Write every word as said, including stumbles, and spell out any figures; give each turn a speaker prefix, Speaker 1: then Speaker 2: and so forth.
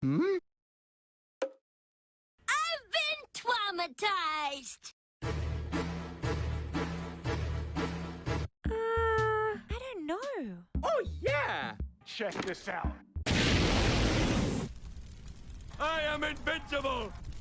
Speaker 1: Hmm?
Speaker 2: I've been traumatized.
Speaker 3: Uh, I don't know.
Speaker 4: Oh, yeah!
Speaker 1: Check this out.
Speaker 4: I am invincible!